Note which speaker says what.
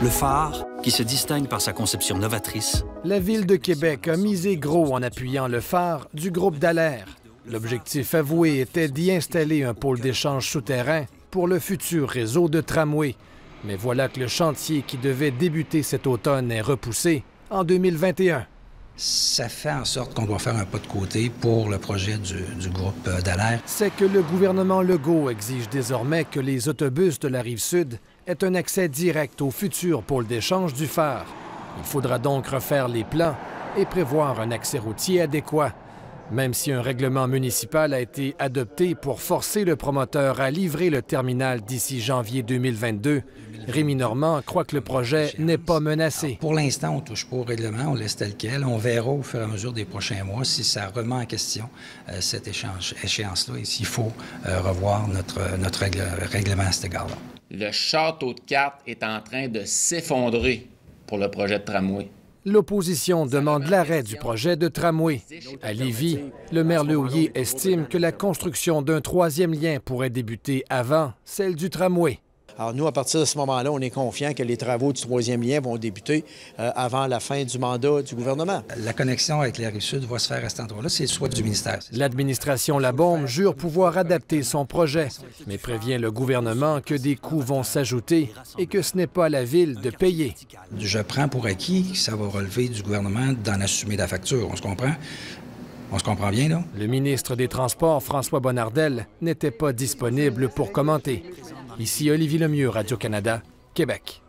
Speaker 1: Le phare, qui se distingue par sa conception novatrice.
Speaker 2: La Ville de Québec a misé gros en appuyant le phare du groupe Dallaire. L'objectif avoué était d'y installer un pôle d'échange souterrain pour le futur réseau de tramway. Mais voilà que le chantier qui devait débuter cet automne est repoussé en 2021.
Speaker 3: Ça fait en sorte qu'on doit faire un pas de côté pour le projet du groupe Dallaire.
Speaker 2: C'est que le gouvernement Legault exige désormais que les autobus de la Rive-Sud aient un accès direct au futur pôle d'échange du phare. Il faudra donc refaire les plans et prévoir un accès routier adéquat. Même si un règlement municipal a été adopté pour forcer le promoteur à livrer le terminal d'ici janvier 2022, Rémi Normand croit que le projet n'est pas menacé.
Speaker 3: Alors, pour l'instant, on ne touche pas au règlement, on laisse tel quel. On verra au fur et à mesure des prochains mois si ça remet en question cette échéance-là et s'il faut revoir notre règlement à cet égard-là.
Speaker 4: Le château de cartes est en train de s'effondrer pour le projet de tramway.
Speaker 2: L'opposition demande l'arrêt du projet de tramway. À Lévis, le maire Lehouillier estime que la construction d'un troisième lien pourrait débuter avant celle du tramway.
Speaker 5: Alors nous, à partir de ce moment-là, on est confiant que les travaux du troisième lien vont débuter avant la fin du mandat du gouvernement.
Speaker 3: La connexion avec la Rive-Sud va se faire à cet endroit-là, c'est le souhait du ministère.
Speaker 2: L'administration Labaume jure pouvoir adapter son projet, mais prévient le gouvernement que des coûts vont s'ajouter et que ce n'est pas à la Ville de payer.
Speaker 3: Je prends pour acquis que ça va relever du gouvernement d'en assumer la facture, on se comprend? On se comprend bien, là?
Speaker 2: Le ministre des Transports, François Bonnardel, n'était pas disponible pour commenter. Ici Olivier Lemieux, Radio-Canada, Québec.